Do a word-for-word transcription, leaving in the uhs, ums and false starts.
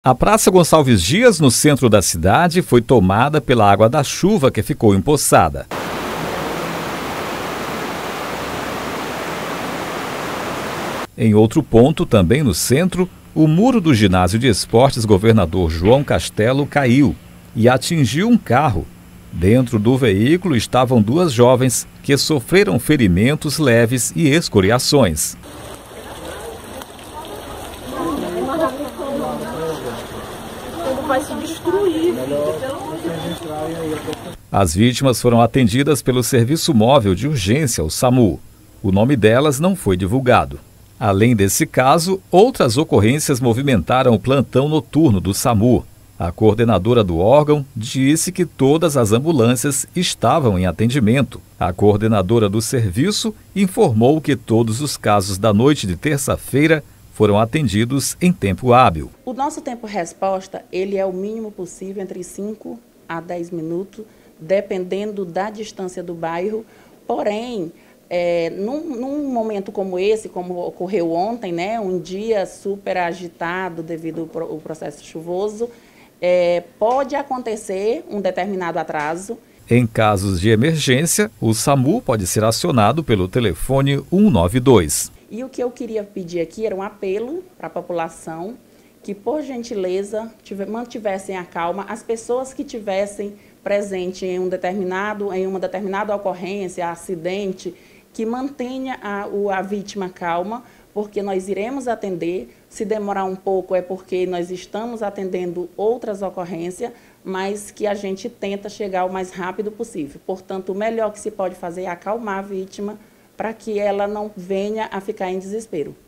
A Praça Gonçalves Dias, no centro da cidade, foi tomada pela água da chuva que ficou empoçada. Em outro ponto, também no centro, o muro do ginásio de esportes Governador João Castelo caiu e atingiu um carro. Dentro do veículo estavam duas jovens que sofreram ferimentos leves e escoriações. Vai se destruir. As vítimas foram atendidas pelo Serviço Móvel de Urgência, o SAMU. O nome delas não foi divulgado. Além desse caso, outras ocorrências movimentaram o plantão noturno do SAMU. A coordenadora do órgão disse que todas as ambulâncias estavam em atendimento. A coordenadora do serviço informou que todos os casos da noite de terça-feira foram atendidos em tempo hábil. O nosso tempo-resposta, ele é o mínimo possível, entre cinco a dez minutos, dependendo da distância do bairro. Porém, é, num, num momento como esse, como ocorreu ontem, né, um dia super agitado devido ao processo chuvoso, é, pode acontecer um determinado atraso. Em casos de emergência, o SAMU pode ser acionado pelo telefone um um nove dois. E o que eu queria pedir aqui era um apelo para a população que, por gentileza, tiver, mantivessem a calma. As pessoas que tivessem presente em, um determinado, em uma determinada ocorrência, acidente, que mantenha a, a vítima calma, porque nós iremos atender. Se demorar um pouco é porque nós estamos atendendo outras ocorrências, mas que a gente tenta chegar o mais rápido possível. Portanto, o melhor que se pode fazer é acalmar a vítima, para que ela não venha a ficar em desespero.